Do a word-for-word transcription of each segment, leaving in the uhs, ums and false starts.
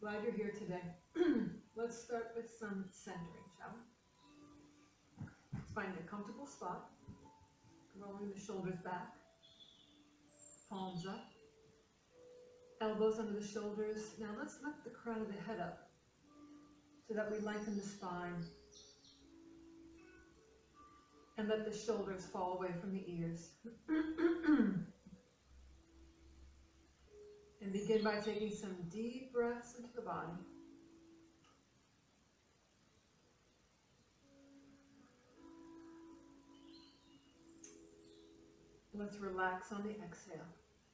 Glad you're here today. Let's start with some centering, shall we? Let's find a comfortable spot. Rolling the shoulders back, palms up, elbows under the shoulders. Now let's lift the crown of the head up so that we lengthen the spine and let the shoulders fall away from the ears. And begin by taking some deep breaths into the body. Let's relax on the exhale.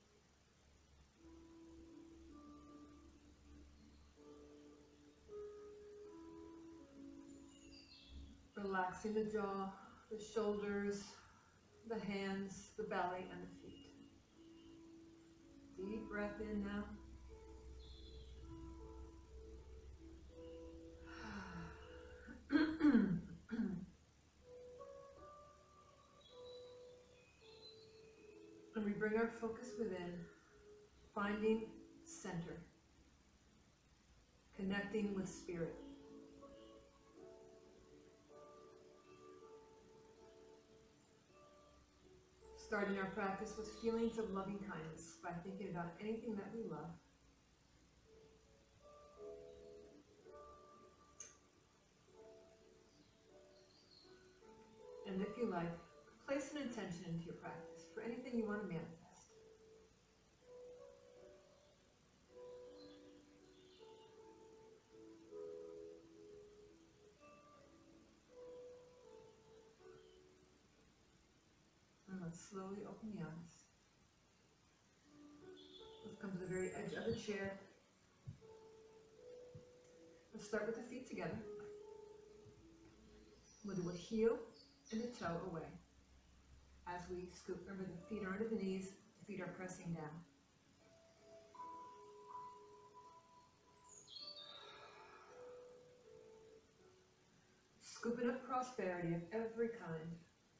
Relaxing the jaw, the shoulders, the hands, the belly, and the feet. Deep breath in now. And we bring our focus within, finding center, connecting with spirit. Starting our practice with feelings of loving kindness by thinking about anything that we love. And if you like, place an intention into your practice for anything you want to manifest. And let's slowly open the eyes. Let's come to the very edge of the chair. Let's start with the feet together. We'll do a heel and a toe away. As we scoop, remember the feet are under the knees, the feet are pressing down. Scooping up prosperity of every kind.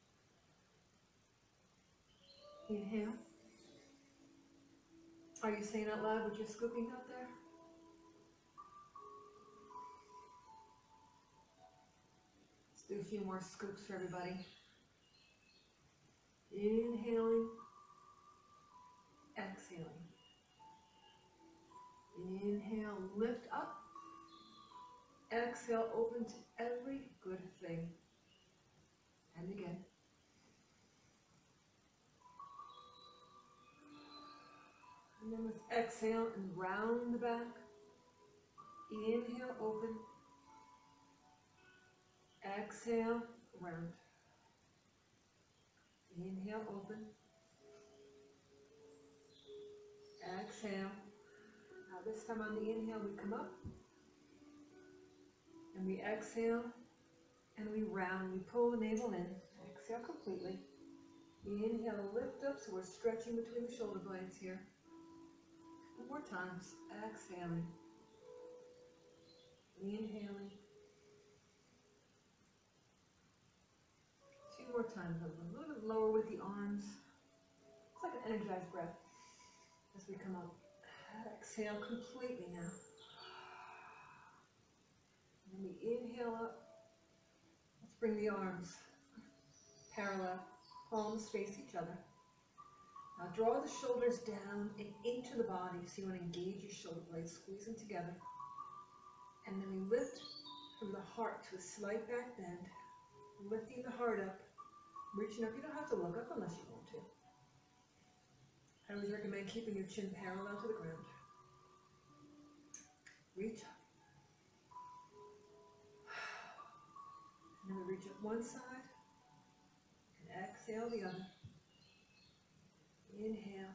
Inhale. Are you saying out loud what you're scooping out there? Let's do a few more scoops for everybody. Inhaling, exhaling. Inhale, lift up. Exhale, open to every good thing. And again. And then let's exhale and round the back. Inhale, open. Exhale, round. Inhale, open. Exhale. Now this time on the inhale, we come up. And we exhale. And we round. We pull the navel in. Exhale completely. Inhale, lift up. So we're stretching between the shoulder blades here. One more times. Exhaling. Inhaling. Two more times. A little bit lower with the arms. It's like an energized breath as we come up. Exhale completely now. And we inhale up. Let's bring the arms parallel. Palms face each other. Now draw the shoulders down and into the body. So you want to engage your shoulder blades, squeeze them together. And then we lift from the heart to a slight back bend. Lifting the heart up. Reaching up, you don't have to look up unless you want to. I always recommend keeping your chin parallel to the ground. Reach up. And then we reach up one side and exhale the other. Inhale.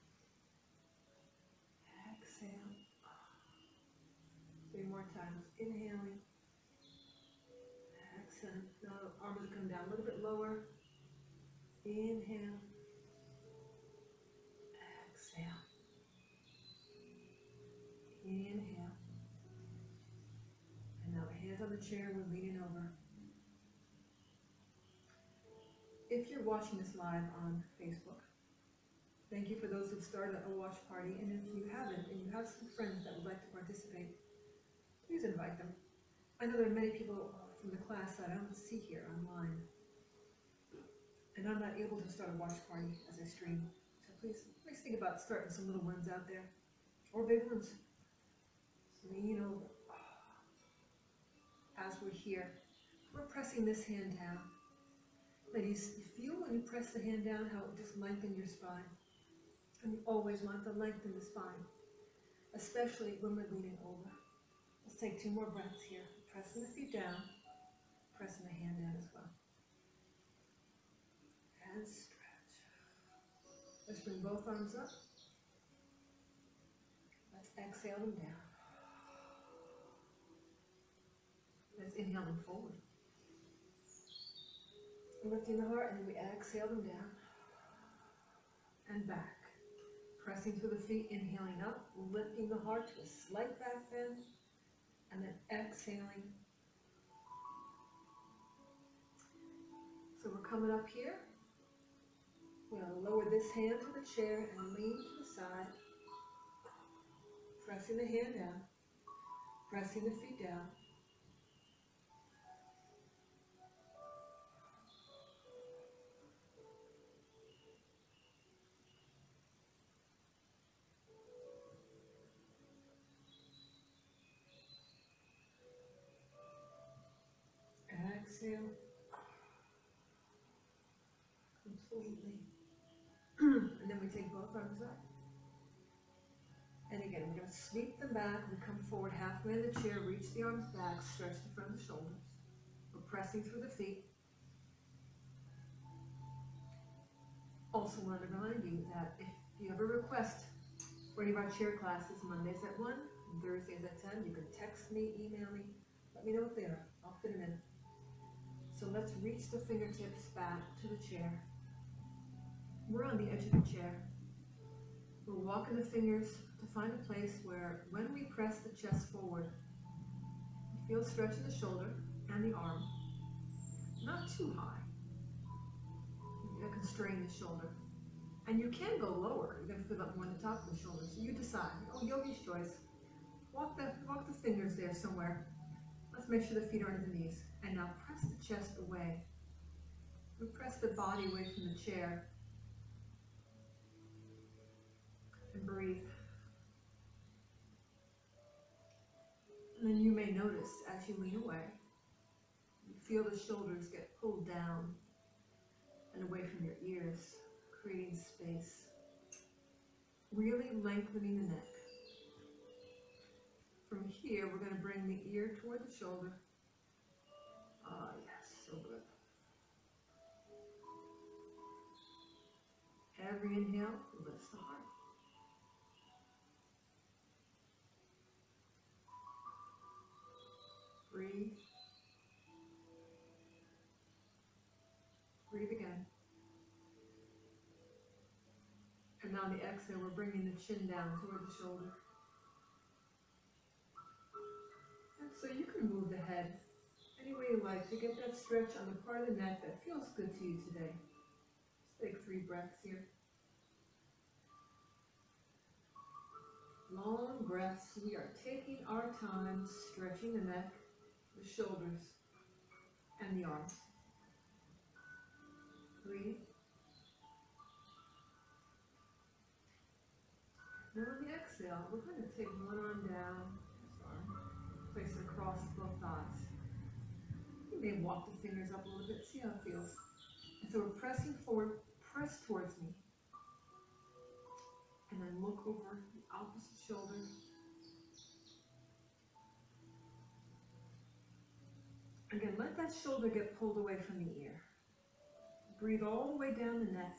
Exhale. Three more times. Inhaling. Exhaling. Now the arms come down a little bit lower. Inhale. Exhale. Inhale. And now hands on the chair, we're leaning over. If you're watching this live on Facebook, thank you for those who've started a watch party. And if you haven't, and you have some friends that would like to participate, invite them. I know there are many people from the class that I don't see here online, and I'm not able to start a watch party as I stream. So please, please think about starting some little ones out there, or big ones. So, you know, as we're here, we're pressing this hand down. Ladies, you feel when you press the hand down how it just lengthens your spine. And you always want to lengthen the spine, especially when we're leaning over. Let's take two more breaths here. Pressing the feet down, pressing the hand down as well. And stretch. Let's bring both arms up. Let's exhale them down. Let's inhale them forward. Lifting the heart, and then we exhale them down. And back. Pressing through the feet, inhaling up, lifting the heart to a slight back bend, and then exhaling. So we're coming up here. We're going to lower this hand to the chair and lean to the side. Pressing the hand down. Pressing the feet down. Exhale completely. And then we take both arms up. And again, we're going to sweep them back. We come forward halfway in the chair, reach the arms back, stretch the front of the shoulders. We're pressing through the feet. Also want to remind you that if you have a request for any of our chair classes, Mondays at one, and Thursdays at ten, you can text me, email me, let me know what they are. I'll fit them in. So let's reach the fingertips back to the chair. We're on the edge of the chair. We're walking the fingers to find a place where when we press the chest forward, you feel stretch in the shoulder and the arm. Not too high. You can strain the shoulder. And you can go lower. You're going to feel that more on the top of the shoulder. So you decide. Oh, yogi's choice. Walk the, walk the fingers there somewhere. Let's make sure the feet are under the knees. And now press the chest away. We press the body away from the chair. And breathe. And then you may notice as you lean away, you feel the shoulders get pulled down and away from your ears, creating space. Really lengthening the neck. From here, we're going to bring the ear toward the shoulder. Ah, yes, so good. Every inhale lifts the heart. Breathe. Breathe again. And now on the exhale, we're bringing the chin down toward the shoulder. And so you can move the head any way you like to get that stretch on the part of the neck that feels good to you today. Just take three breaths here. Long breaths. We are taking our time stretching the neck, the shoulders, and the arms. Breathe. Now on the exhale, we're going to take one arm down, this arm, place it across both thighs. You may walk the fingers up a little bit, see how it feels. And so we're pressing forward, press towards me. And then look over the opposite shoulder. Again, let that shoulder get pulled away from the ear. Breathe all the way down the neck.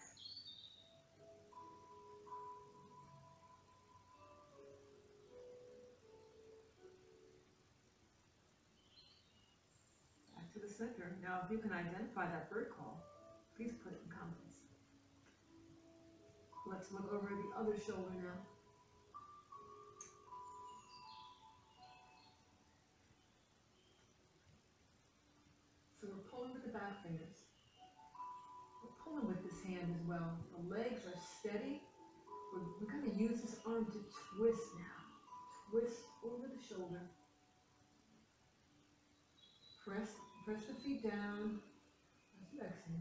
Back to the center. Now, if you can identify that bird call, please put it in comments. Let's look over the other shoulder now. So we're pulling with the back fingers. We're pulling with this hand as well. The legs are steady. We're, we're going to use this arm to twist now. Twist over the shoulder. Press, press the feet down as you exhale.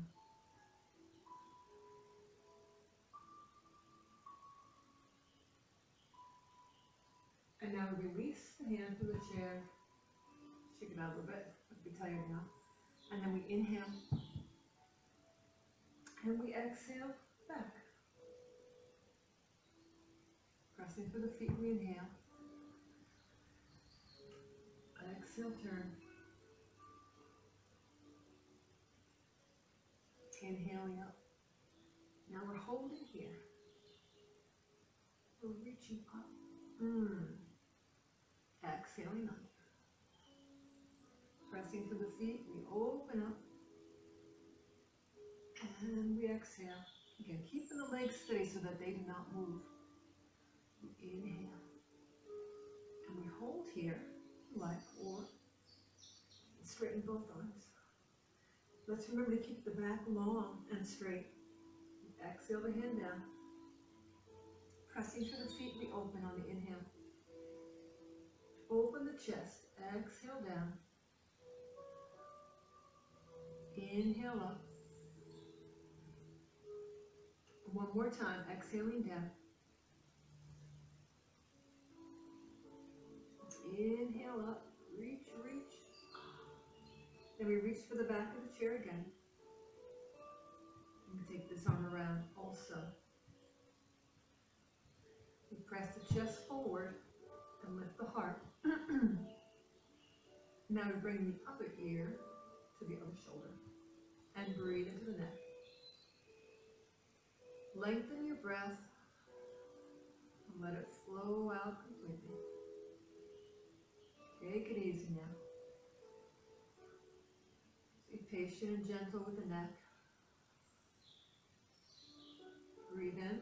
And now we release the hand from the chair. Shake it out a little bit. Don't be tired now. And then we inhale. And we exhale back. Pressing for the feet, we inhale. Exhale, turn. Inhaling up. Now we're holding here. We're reaching up. Mm. Exhaling up. Pressing for the feet, we open up. And we exhale. Again, keeping the legs steady so that they do not move. We inhale. And we hold here, like, or straighten both arms. Let's remember to keep the back long and straight. Exhale the hand down. Pressing for the feet, we open on the inhale. Open the chest. Exhale down. Inhale up. One more time. Exhaling down. Inhale up. Reach, reach. Then we reach for the back of the chair again. And we take this arm around also. We press the chest forward and lift the heart. Now we bring the other ear to the other shoulder and breathe into the neck. Lengthen your breath and let it flow out completely. Take it easy now. Be patient and gentle with the neck. Breathe in.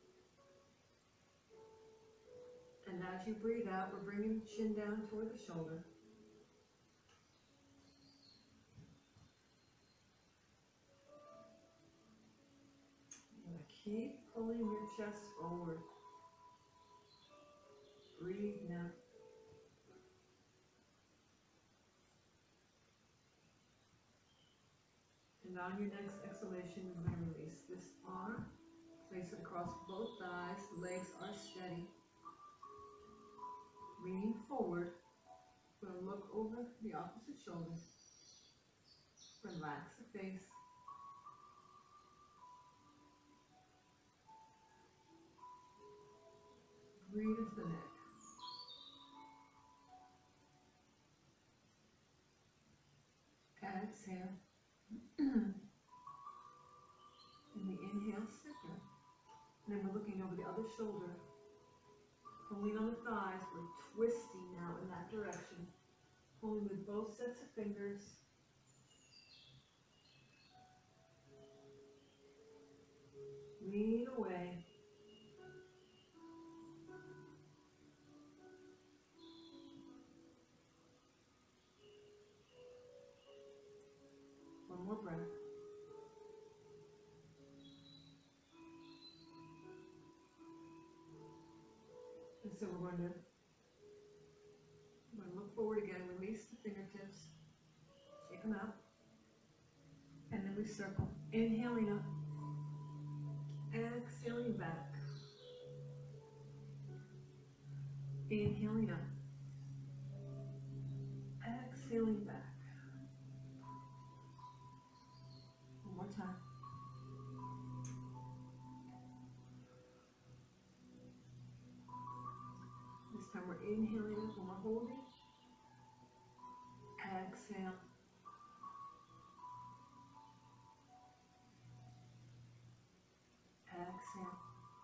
And as you breathe out, we're bringing the chin down toward the shoulder. You're going to keep pulling your chest forward. Breathe now. And on your next exhalation, you're going to release this arm. Place it across both thighs. The legs are steady. Leaning forward, we're going to look over the opposite shoulder. Relax the face. Breathe into the neck. Exhale. And we inhale, center. And then we're looking over the other shoulder. Pulling on the thighs, we're twisting now in that direction. Pulling with both sets of fingers. Lean away. One more breath. And so we're going to, we're going to look forward again, release the fingertips, shake them out, and then we circle, inhaling up, exhaling back, inhaling up, exhaling back. One more time. This time we're inhaling up and we're holding. Exhale. Exhale.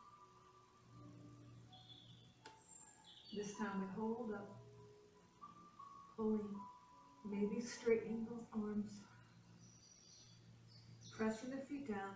This time we hold up, pulling, maybe straightening those arms, pressing the feet down,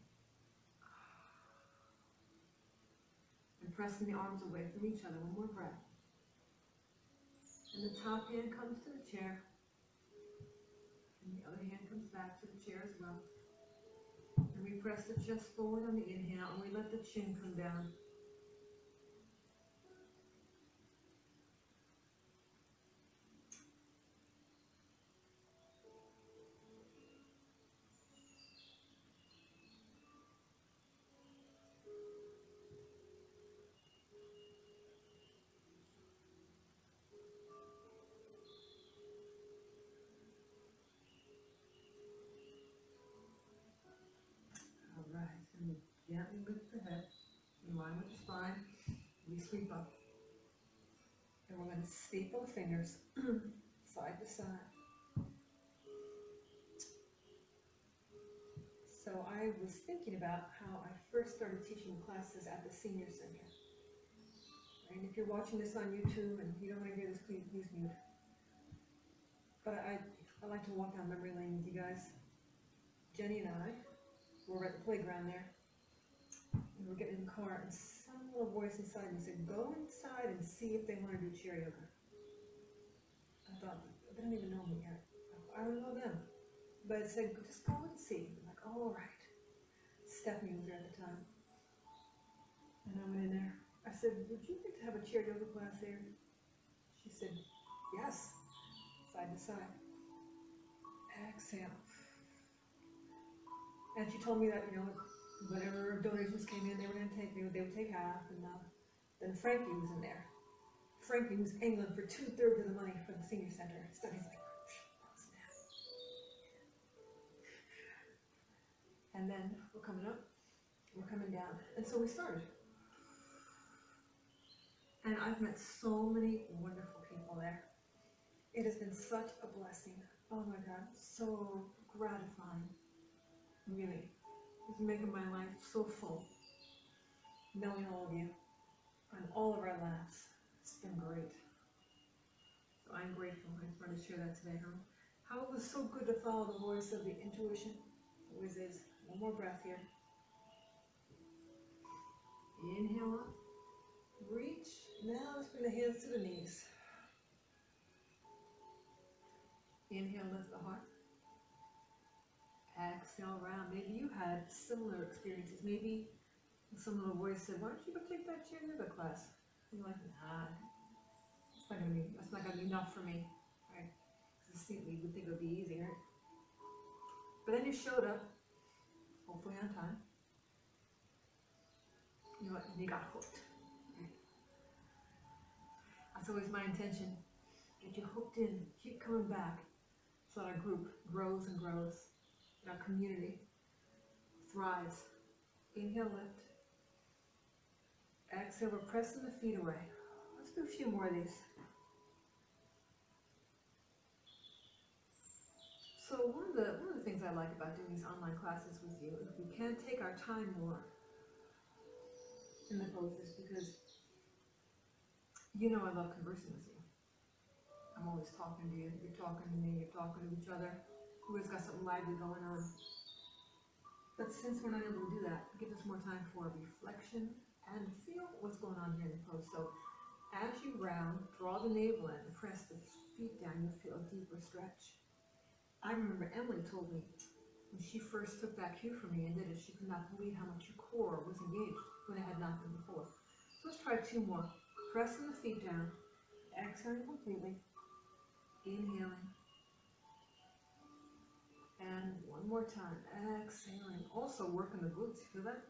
and pressing the arms away from each other. One more breath. And the top hand comes to the chair, and the other hand comes back to the chair as well. And we press the chest forward on the inhale, and we let the chin come down. going to staple the fingers side to side. So I was thinking about how I first started teaching classes at the senior center. And if you're watching this on YouTube and you don't want to hear this, please, please mute. But I, I like to walk down memory lane with you guys. Jenny and I were at the playground there. We were getting in the car, and some little voice inside me said, "Go inside and see if they want to do chair yoga." I thought, they don't even know me yet. I don't know them. But it said, just go and see. I'm like, oh, all right. Stephanie was there at the time. And I went in there. I said, would you like to have a chair yoga class here? She said, yes. Side to side. Exhale. And she told me that, you know, whatever donations came in, they were going to take, they would, they would take half. And uh, then Frankie was in there. Frankie was angling for two-thirds of the money for the senior center. So he's like, what's that? And then we're coming up, we're coming down. And so we started. And I've met so many wonderful people there. It has been such a blessing. Oh my God, so gratifying. Really. It's making my life so full. Knowing all of you and all of our laughs. It's been great. So I'm grateful. I just wanted to share that today, huh? How it was so good to follow the voice of the intuition. It always is. One more breath here. Inhale up. Reach. Now let's bring the hands to the knees. Inhale, lift the heart. Exhale, round. Maybe you had similar experiences. Maybe some little voice said, why don't you go take that chair yoga class? And you're like, nah, it's not gonna be, that's not gonna be enough for me, right? Because you would think it would be easy, right? But then you showed up, hopefully on time. You know what? And you got hooked. Right? That's always my intention. Get you hooked in. Keep coming back, so that our group grows and grows, and our community thrives. Inhale, lift. Exhale, we're pressing the feet away. Let's do a few more of these. So one of the one of the things I like about doing these online classes with you is we can take our time more in the poses, because you know I love conversing with you. I'm always talking to you. You're talking to me. You're talking to each other. We always got something lively going on. But since we're not able to do that, it gives us more time for reflection and feel what's going on here in the pose. So as you round, draw the navel in and press the feet down, you'll feel a deeper stretch. I remember Emily told me when she first took that cue from me and did it, she could not believe how much your core was engaged when it had not been before. So let's try two more. Pressing the feet down, exhaling completely, inhaling, and one more time, exhaling. Also working the glutes, feel that?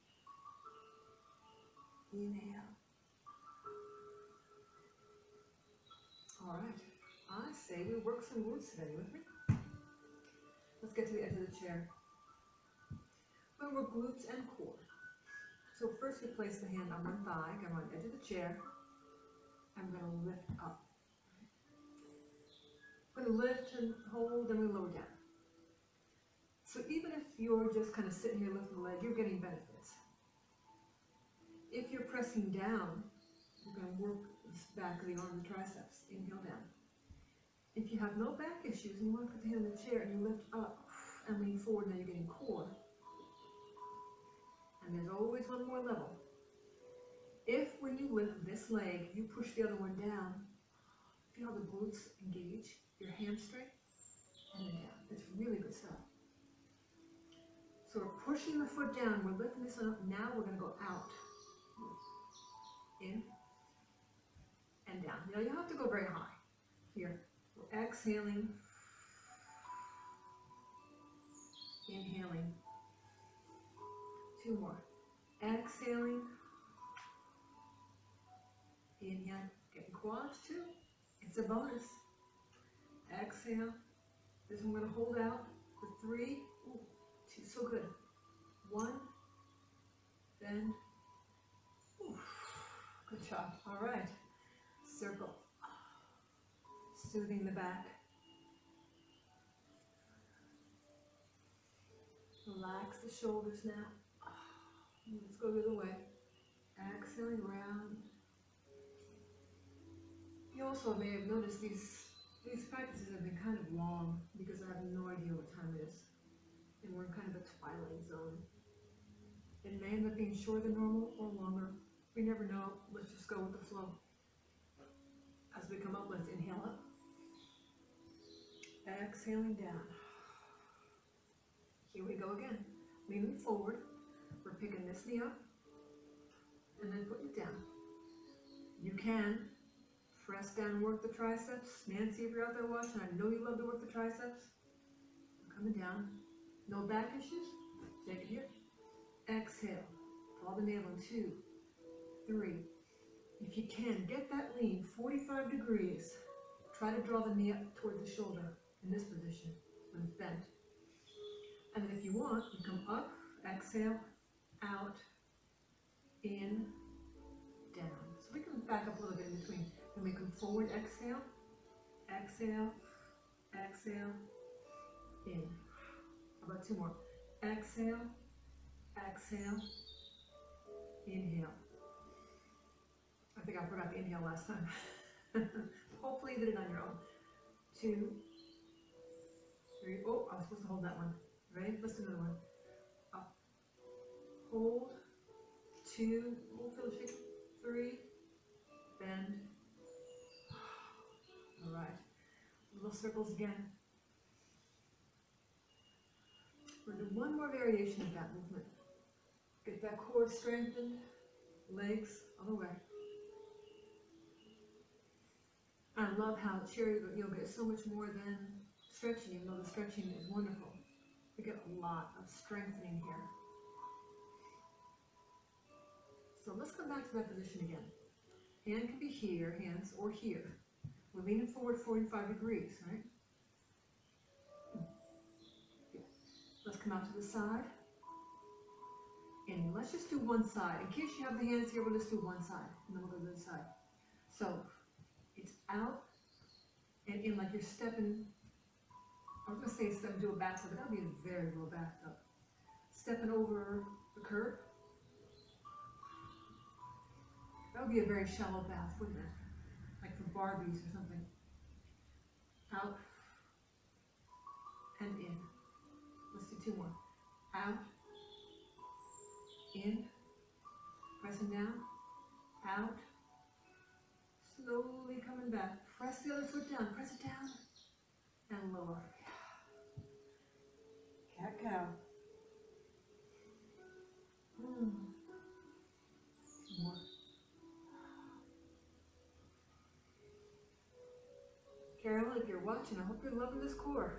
Inhale. All right, I say we work some glutes today. With me? Let's get to the edge of the chair. We'll work glutes and core. So first we place the hand on one thigh, get on the edge of the chair. I'm going to lift up. I'm going to lift and hold, and we lower down. So even if you're just kind of sitting here lifting the leg, you're getting benefits. If you're pressing down, you're going to work the back of the arm and triceps. Inhale down. If you have no back issues and you want to put the hand in the chair and you lift up and lean forward, now you're getting core. And there's always one more level. If when you lift this leg, you push the other one down, feel how the glutes engage, your hamstring, and then down. It's really good stuff. So we're pushing the foot down, we're lifting this up. Now we're going to go out. In and down. Now you don't have to go very high. Here, we're exhaling, inhaling. Two more. Exhaling, inhale, getting quads too. It's a bonus. Exhale. This one we're going to hold out for three. Ooh, two, so good. One, then. Ooh. Good job. All right. Circle. Soothing the back. Relax the shoulders now. Let's go the other way. Exhaling round. You also may have noticed these these practices have been kind of long because I have no idea what time it is. And we're in kind of a twilight zone. It may end up being shorter than normal or longer. We never know. Let's just go with the flow. As we come up, let's inhale up. Exhaling down. Here we go again. Leaning forward. We're picking this knee up and then putting it down. You can press down, work the triceps. Nancy, if you're out there watching, I know you love to work the triceps. Coming down. No back issues? Take it here. Exhale. Draw the navel in two, three. If you can, get that lean, forty-five degrees. Try to draw the knee up toward the shoulder in this position when it's bent. And then if you want, you come up, exhale, out, in, down. So we can back up a little bit in between. Then we come forward, exhale, exhale, exhale, in. How about two more? Exhale, exhale, inhale. I think I forgot to inhale last time. Hopefully you did it on your own. Two, three. Oh, I was supposed to hold that one. Ready? Let's do another one. Up. Hold. Two. Oh, feel the shake. Three. Bend. All right. Little circles again. We're going to do one more variation of that movement. Get that core strengthened. Legs other way. I love how chariot yoga is so much more than stretching, even though the stretching is wonderful. We get a lot of strengthening here. So let's come back to that position again. Hand can be here, hands, or here. We're leaning forward forty-five degrees, right? Let's come out to the side. And let's just do one side. In case you have the hands here, we'll just do one side. And then we'll go to the other side. So it's out and in like you're stepping. I was going to say step do a back step, but that would be a very low back up. Stepping over the curb. That would be a very shallow bath, wouldn't it? Like for Barbies or something. Out and in. Let's do two more. Out, in, pressing down, out, slowly coming back. Press the other foot down, press it down, and lower. Cat cow. Mm. Two more. Carolyn, if you're watching, I hope you're loving this core.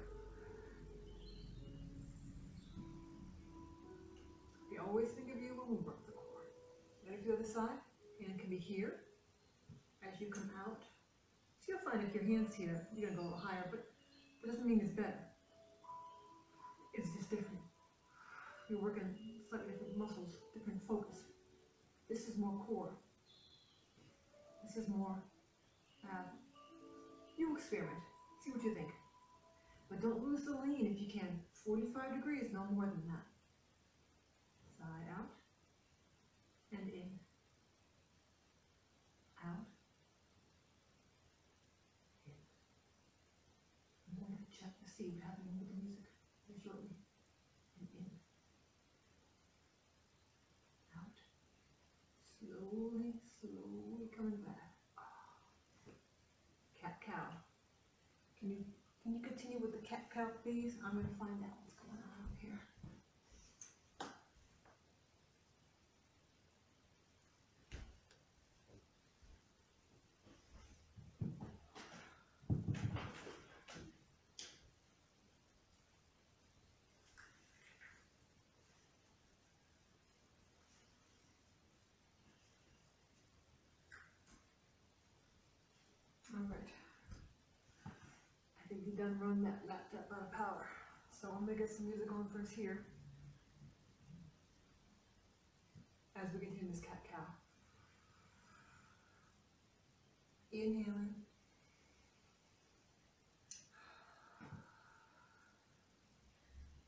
We always think of you when we work the core. Ready for the other side? Hand can be here as you come out. So you'll find if your hand's here, you're going to go a little higher, but that doesn't mean it's better. It's just different. You're working slightly different muscles, different focus. This is more core. This is more, uh, you experiment. See what you think. But don't lose the lean if you can. forty-five degrees, no more than that. Side out and in. Out. In. I'm going to check to see what's happening with the music very shortly. And in. Out. Slowly, slowly coming back. Cat cow. Can you can you continue with the cat cow, please? I'm going to find out what's going on up here. All right. I think we done run that laptop out of power. So I'm gonna get some music on first here. As we continue this cat cow. Inhaling.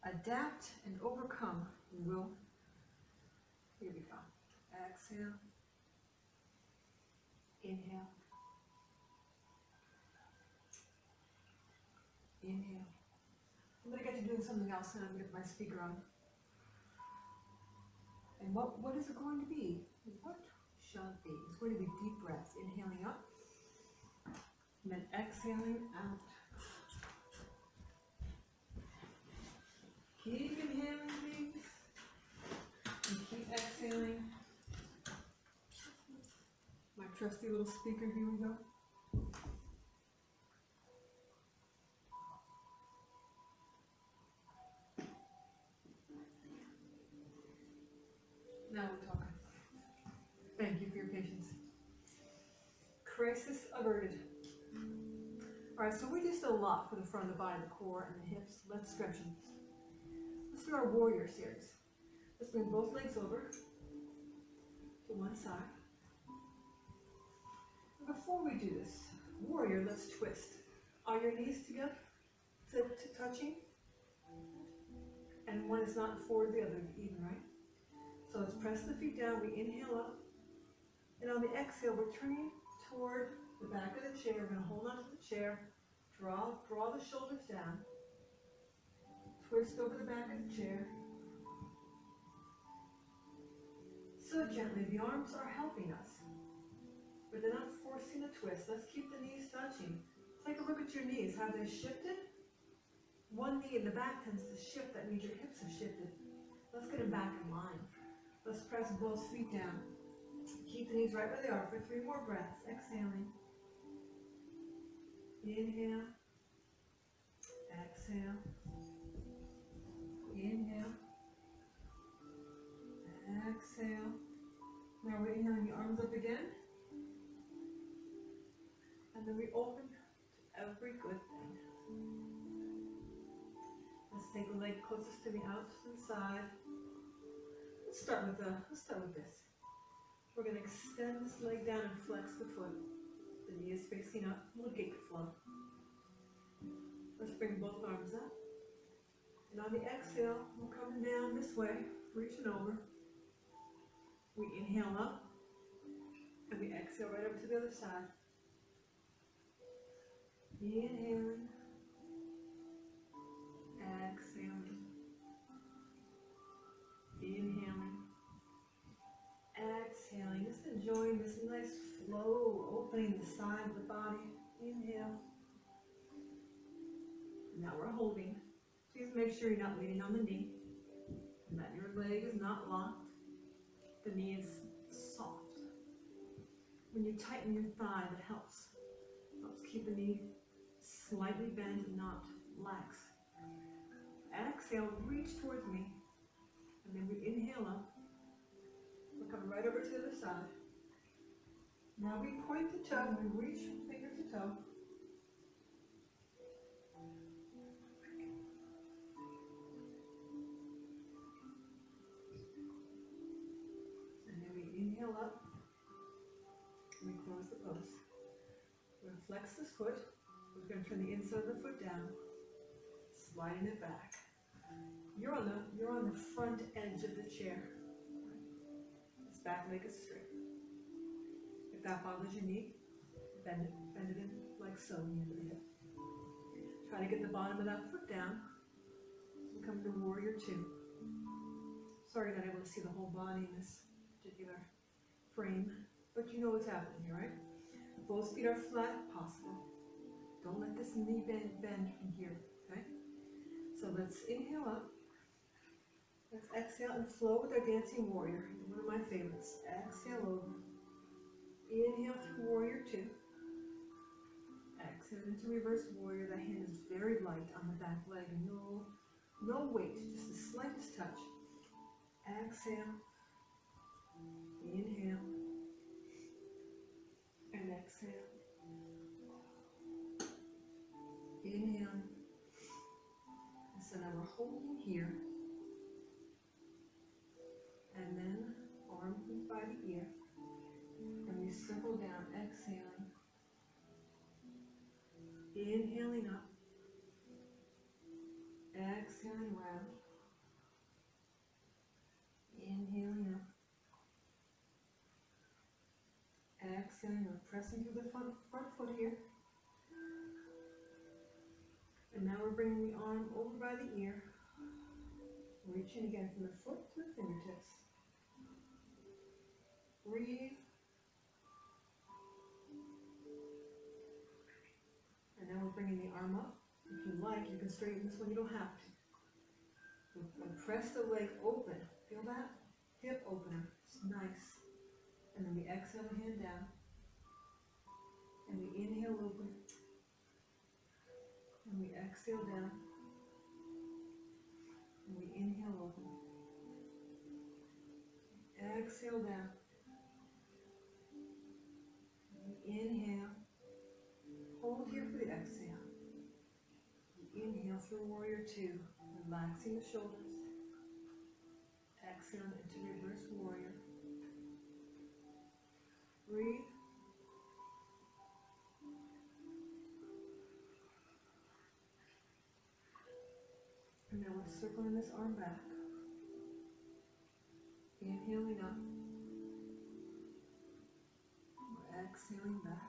adapt and overcome. We will. Here we go. Exhale. Inhale. Inhale. I'm going to get to doing something else and I'm going to get my speaker on. And what, what is it going to be? What shall it be? It's going to be deep breaths. Inhaling up. And then exhaling out. Keep inhaling, please. And keep exhaling. My trusty little speaker, here we go. Now we're talking. Thank you for your patience. Crisis averted. Alright, so we just did a lot for the front of the body, the core, and the hips. Let's stretch them. Let's do our warrior series. Let's bring both legs over to one side. And before we do this, warrior, let's twist. Are your knees together to, to touching? And one is not forward, the other even, right? So let's press the feet down. We inhale up. And on the exhale, we're turning toward the back of the chair. We're going to hold on to the chair. Draw, draw the shoulders down. Twist over the back of the chair. So gently, the arms are helping us. But they're not forcing a twist. Let's keep the knees touching. Take a look at your knees. Have they shifted? One knee in the back tends to shift. That means your hips have shifted. Let's get them back in line. Let's press both feet down. Keep the knees right where they are for three more breaths. Exhaling. Inhale. Exhale. Inhale. Exhale. Now we're inhaling the arms up again. And then we open to every good thing. Let's take the leg closest to the outside. Let's start with the, let's start with this. We're going to extend this leg down and flex the foot. The knee is facing up. We'll gate flow. Let's bring both arms up. And on the exhale, we're coming down this way, reaching over. We inhale up. And we exhale right over to the other side. Inhaling. Exhaling. Inhaling. Exhaling. Just enjoying this nice flow, opening the side of the body. Inhale. Now we're holding. Please make sure you're not leaning on the knee and that your leg is not locked. The knee is soft. When you tighten your thigh, that helps. Helps keep the knee slightly bent and not lax. Exhale, reach towards me. And then we inhale up. We're coming right over to the other side. Now we point the toe, we reach finger to toe. And then we inhale up. And we close the pose. We're going to flex this foot. We're going to turn the inside of the foot down. Sliding it back. You're on the you're on the front edge of the chair. This back leg is straight. If that bothers your knee, bend it, bend it in like so near the hip. Try to get the bottom of that foot down. We come to warrior two. Sorry you're not able to see the whole body in this particular frame, but you know what's happening here, right? Both feet are flat if possible. Don't let this knee bend bend from here, okay? So let's inhale up. Let's exhale and flow with our dancing warrior. One of my favorites. Exhale over. Inhale through warrior two. Exhale into reverse warrior. That hand is very light on the back leg. No, no weight, just the slightest touch. Exhale. Inhale. And exhale. Inhale. So now we're holding here. And then arms by the ear. And we circle down, exhaling. Inhaling up. Exhaling. Exhaling round. Inhaling up. Exhaling, we're pressing through the front, front foot here. And now we're bringing the arm over by the ear. Reaching again from the foot to the fingertips. Breathe. And now we're bringing the arm up. If you like, you can straighten this one, you don't have to. And press the leg open. Feel that? Hip opener. It's nice. And then we exhale the hand down. And we inhale open. And we exhale down. And we inhale open. Exhale down. We inhale. Hold here for the exhale. We inhale through warrior two. Relaxing the shoulders. Exhale into reverse warrior. Breathe. And now we're circling this arm back. Inhaling up. We're exhaling back.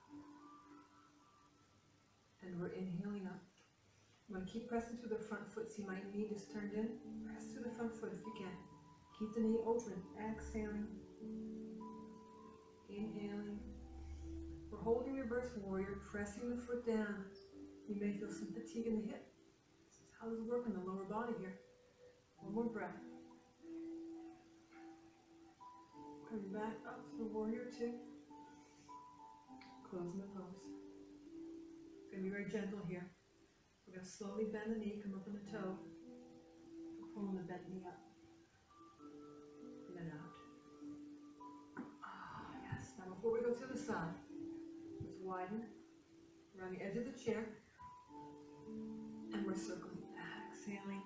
And we're inhaling up. I'm going to keep pressing through the front foot. See my knee just turned in? Press through the front foot if you can. Keep the knee open. Exhaling. Inhaling. We're holding reverse warrior, pressing the foot down. You may feel some fatigue in the hip. This is how this works in the lower body here. One more breath. Coming back up to the warrior two. Closing the pose. Going to be very gentle here. We're going to slowly bend the knee, come up on the toe. Pulling the bent knee up. And then out. Ah, yes. Now before we go to the side, let's widen around the edge of the chair. And we're circling. Exhaling.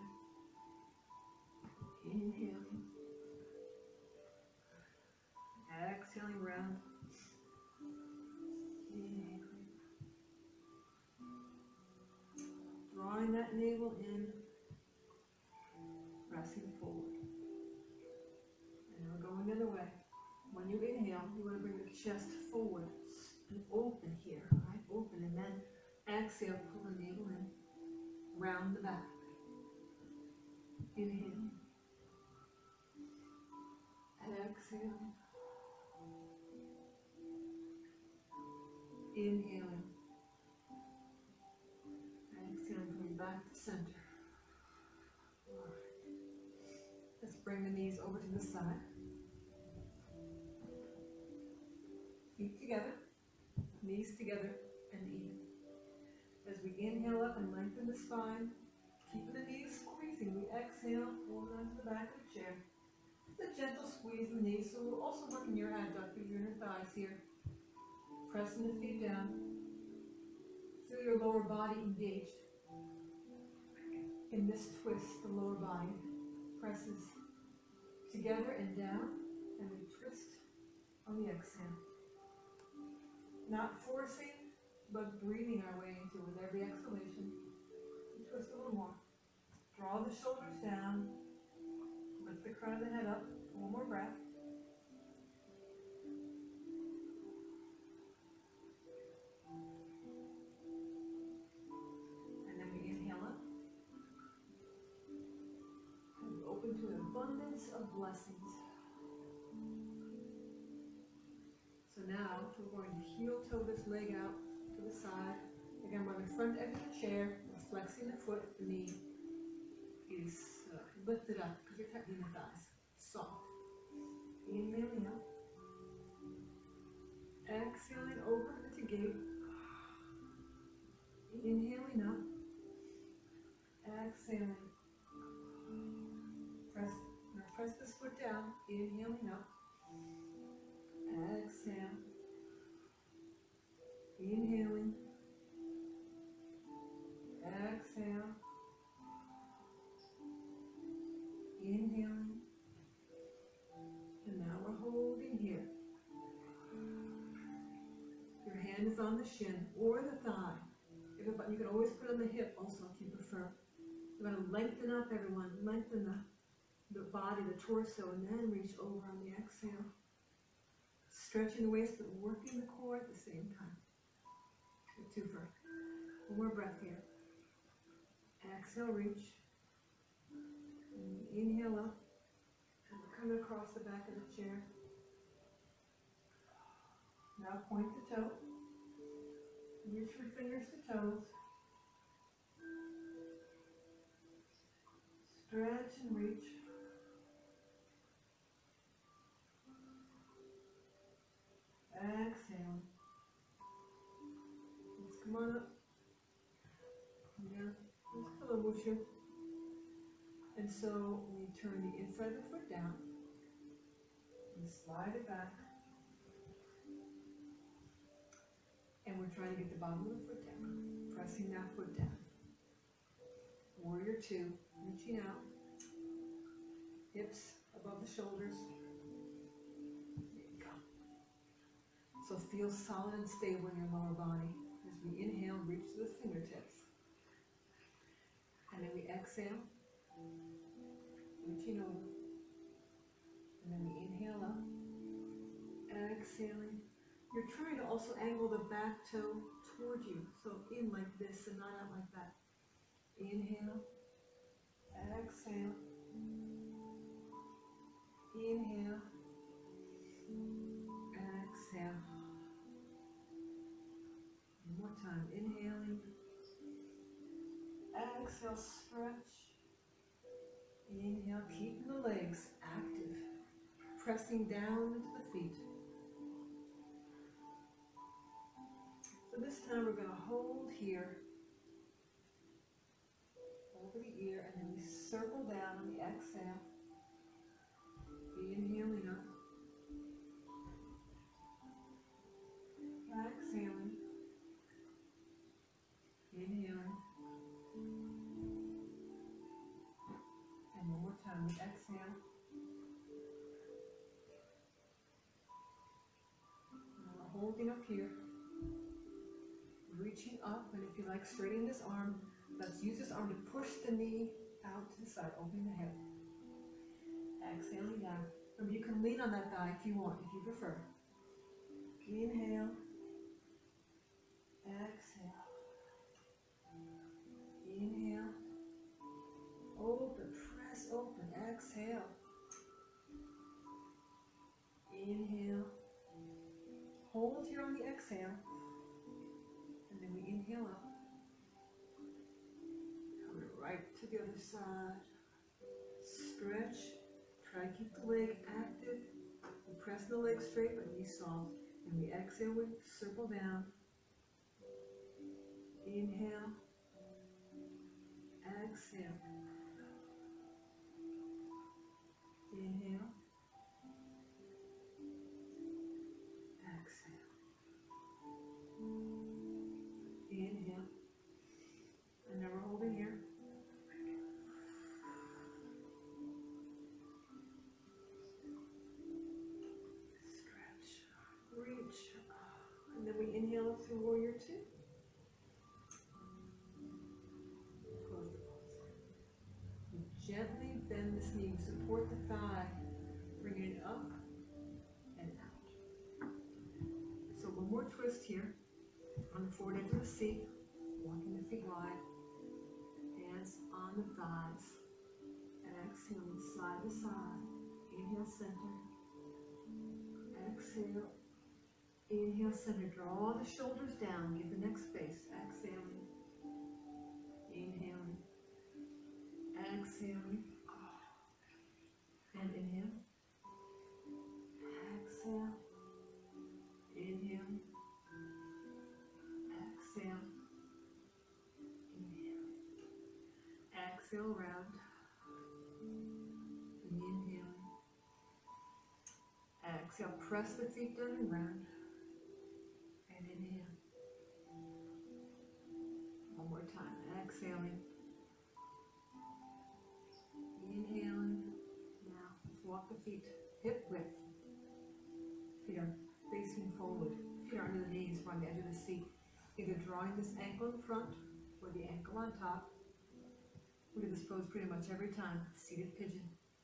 Inhaling. Exhaling round. Inhaling. Drawing that navel in. Pressing forward. And we're going the other way. When you inhale, you want to bring the chest forward and open here, right? Open, and then exhale, pull the navel in. Round the back. Inhaling. Exhaling. Inhaling. Exhaling, coming back to center. All right. Let's bring the knees over to the side. Feet together, knees together, and even. As we inhale up and lengthen the spine, keeping the knees squeezing, we exhale, hold on to the back of the chair. It's a gentle squeeze in the knees, so we're also working your adductors, your inner thighs here. Pressing the feet down. Feel your lower body engaged. In this twist, the lower body presses together and down, and we twist on the exhale. Not forcing, but breathing our way into it with every exhalation. We twist a little more. Draw the shoulders down. Lift the crown of the head up. One more breath. And then we inhale up. And we open to an abundance of blessings. So now we're going to heel toe this leg out to the side. Again, we're on the front edge of the chair. We're flexing the foot. The knee is uh, lifted up because you're tightening the thighs. Soft. Inhaling up. Exhaling over to gate. Inhaling up. Exhaling. Press, now press this foot down. Inhaling up. Exhale. Inhaling. Exhale. Inhaling. And now we're holding here. Your hand is on the shin or the thigh. You can always put it on the hip also if you prefer. You're going to lengthen up, everyone. Lengthen the, the body, the torso, and then reach over on the exhale. Stretching the waist, but working the core at the same time. A twofer. One more breath here. Exhale, reach. And inhale up. And we're coming across the back of the chair. Now point the toe. Reach your fingers to toes. Stretch and reach. Exhale. Let's come on up. Yeah, let's pillow wushu. And so we turn the inside of the foot down and slide it back. And we're trying to get the bottom of the foot down, pressing that foot down. Warrior two, reaching out, hips above the shoulders. There you go. So feel solid and stable in your lower body. As we inhale, reach to the fingertips. And then we exhale, reaching over. And then we inhale up, exhaling. You're trying to also angle the back toe toward you. So in like this and not out like that. Inhale, exhale, inhale, exhale. One more time, inhaling, exhale, stretch, inhale, keeping the legs active, pressing down into the feet. So this time we're going to hold here, over the ear, and then we circle down on the exhale, inhaling up, exhaling, inhaling, and one more time, we exhale, and we're holding up here, reaching up, and if you like straightening this arm, let's use this arm to push the knee out to the side, opening the hip. Exhaling down. Or you can lean on that thigh if you want, if you prefer. Inhale. Exhale. Inhale. Open, press open. Exhale. Inhale. Hold here on the exhale. And then we inhale up. Coming right to the other side. Stretch. Try to keep the leg active. We press the leg straight, but knee soft. And we exhale, we circle down. Inhale. Exhale. Inhale. Exhale. Inhale. And now we're holding here. And then we inhale up through warrior two. Close the palms. We gently bend this knee, support the thigh, bringing it up and out. So one more twist here on the forward edge of the seat, walking the feet wide, hands on the thighs, exhaling side to side. Inhale, center. Exhale. Inhale, center. Draw the shoulders down. Give the neck space. Exhaling. Inhaling. Exhaling. And inhale. Exhale. Inhale. Exhale. Inhale. Exhale, round. Inhaling. Exhale, press the feet down and round. And inhale. One more time. Exhaling. Inhaling. Now, let's walk the feet hip width. Feet are facing forward. Feet are under the knees, or on the edge of the seat. Either drawing this ankle in front or the ankle on top. We do this pose pretty much every time. Seated pigeon.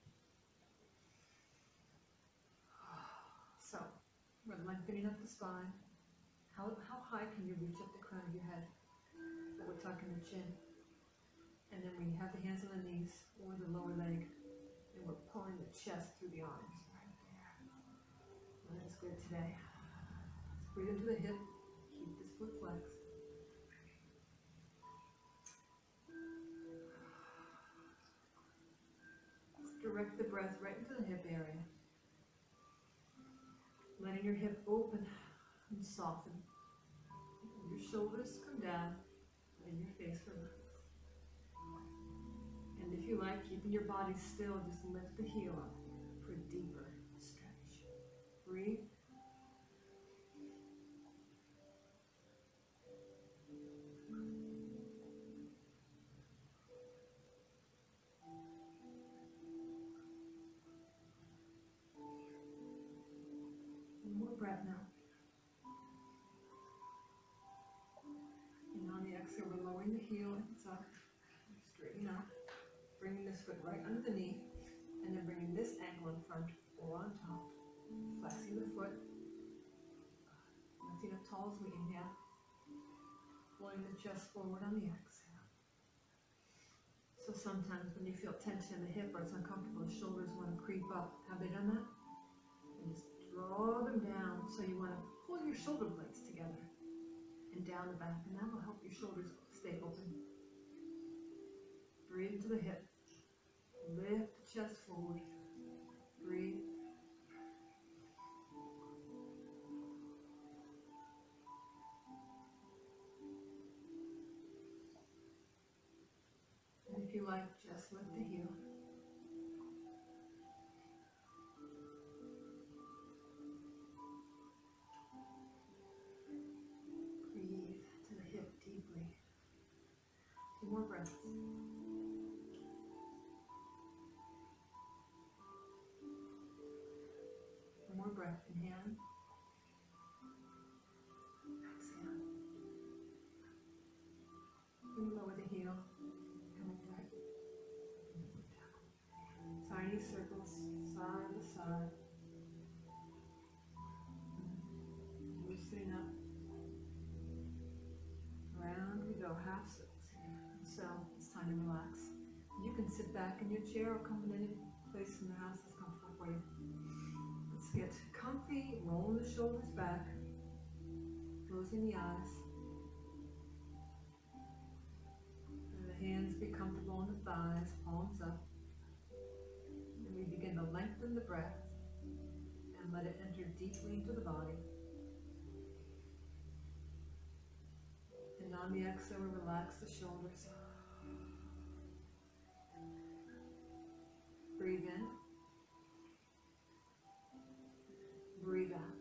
So, we're lengthening up the spine. How, how high can you reach up the crown of your head? But we're tucking the chin. And then we have the hands on the knees or the lower leg. And we're pulling the chest through the arms. Right there. And that's good today. Let's breathe into the hip. Keep this foot flexed. Let's direct the breath right into the hip area. Letting your hip open and soften. Your shoulders come down and your face relax. And if you like, keeping your body still, just lift the heel up for a deeper stretch. Breathe. One more breath now. And on the exhale, we're lowering the heel, it's up, straighten up, bringing this foot right under the knee, and then bringing this ankle in front or on top, flexing the foot, lifting up tall as we inhale, pulling the chest forward on the exhale. So sometimes when you feel tension in the hip or it's uncomfortable, the shoulders want to creep up. Have they done that? And just draw them down. So you want to pull your shoulder blades together and down the back, and that will help your shoulders stay open. Breathe into the hip. Lift the chest forward. Breathe. And if you like, just lift the heel. Breathe to the hip deeply. Two more breaths. One more breath. Inhale. Exhale. And lower the heel. Coming back. Tiny circles, side to side. Loosening up. Round we go, half circles here. So it's time to relax. You can sit back in your chair or come in any place in the house that's comfortable for you. Let's get comfy, rolling the shoulders back, closing the eyes. And the hands be comfortable on the thighs, palms up. And we begin to lengthen the breath and let it enter deeply into the body. And on the exhale, we relax the shoulders. Breathe in. Breathe out.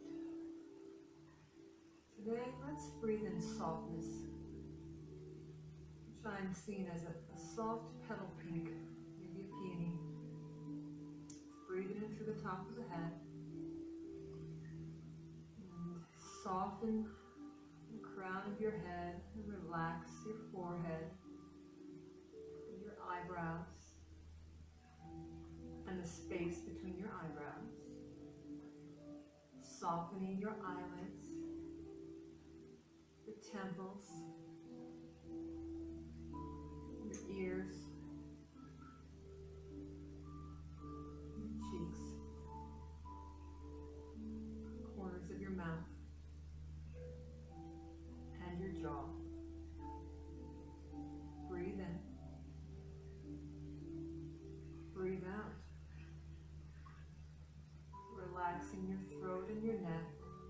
Today, let's breathe in softness. Try and see it as a, a soft petal pink, maybe a peony. Breathe it in through the top of the head. And soften the crown of your head and relax your forehead, and your eyebrows, and the space between your eyebrows. Softening your eyelids, the temples, your ears, your cheeks, corners of your mouth, and your jaw. Breathe in. Breathe out. Relaxing your throat and your neck.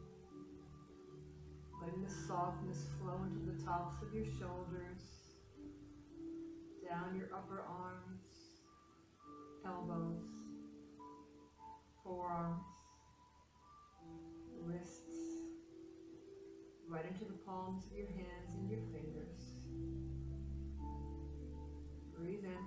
Letting the softness flow into the tops of your shoulders, down your upper arms, elbows, forearms, wrists, right into the palms of your hands and your fingers. Breathe in.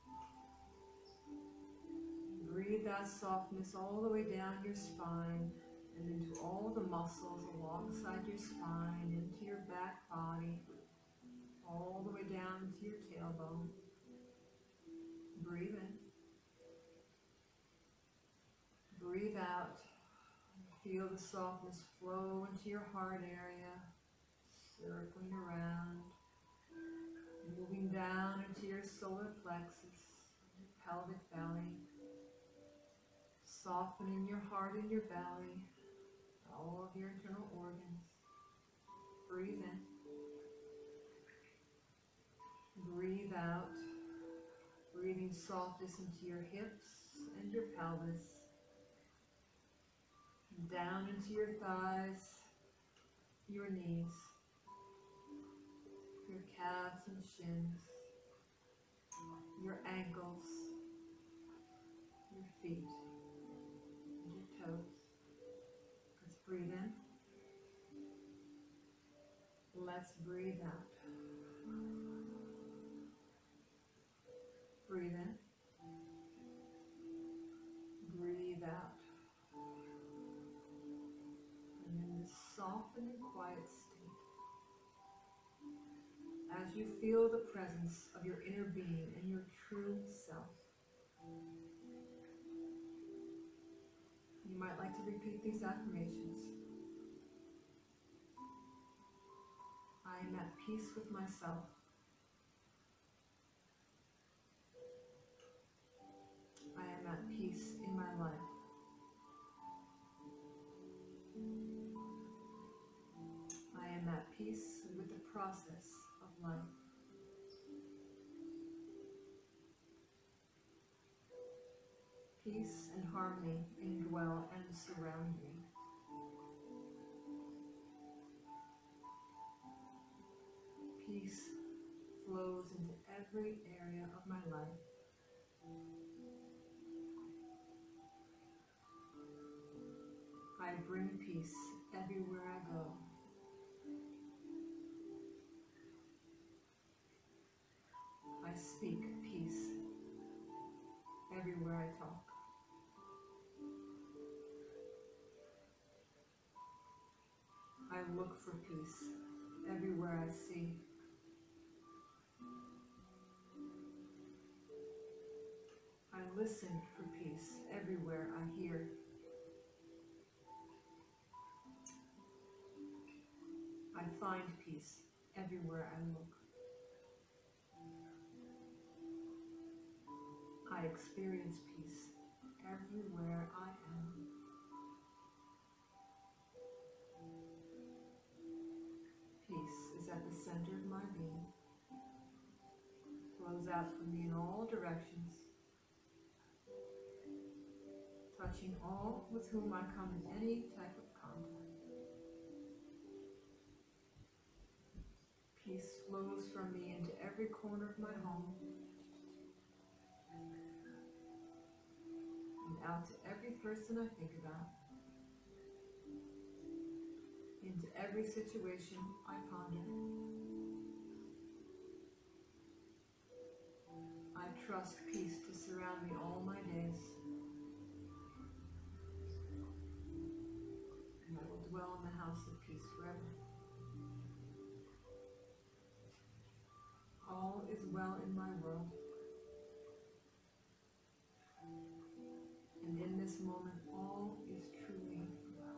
Breathe that softness all the way down your spine and into all the muscles alongside your spine, into your back body, all the way down to your tailbone. Breathe in. Breathe out. Feel the softness flow into your heart area, circling around, moving down into your solar plexus, your pelvic belly, softening your heart and your belly, all of your internal organs. Breathe in. Breathe out, breathing softness into your hips and your pelvis, down into your thighs, your knees, your calves and shins, your ankles, your feet, and your toes. Let's breathe in. Let's breathe out. Breathe in. Breathe out. And in this soft and quiet state, as you feel the presence of your inner being and your true self, you might like to repeat these affirmations. I am at peace with myself. I am at peace in my life. I am at peace with the process of life. Peace and harmony indwell and surround me. Peace flows into every area of my life. I bring peace everywhere I go. I speak peace everywhere I talk. I look for peace everywhere I see. I listen for peace everywhere I hear. I find peace everywhere I look. I experience peace everywhere I am. Peace is at the center of my being, flows out from me in all directions, touching all with whom I come in any type of contact. Peace flows from me into every corner of my home and out to every person I think about, into every situation I ponder. I trust peace to surround me all my days, and I will dwell in the house of peace forever. All is well in my world, and in this moment all is truly well.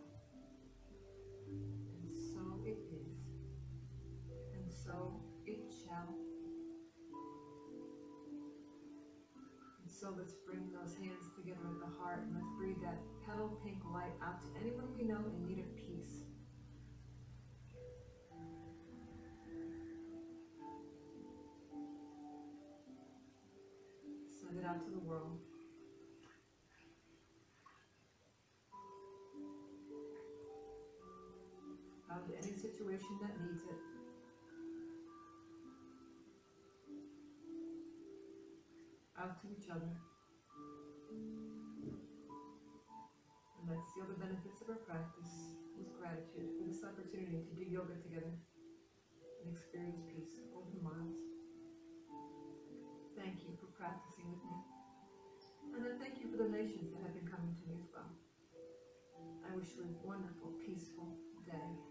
And so it is, and so it shall be. And so let's bring those hands together at the heart, and let's breathe that petal pink light out to anyone we know in need of peace. Send it out to the world. Out to any situation that needs it. Out to each other. And let's seal the benefits of our practice with gratitude for this opportunity to do yoga together and experience peace over miles. Thank you for practicing with me. And then thank you for the donations that have been coming to me as well. I wish you a wonderful, peaceful day.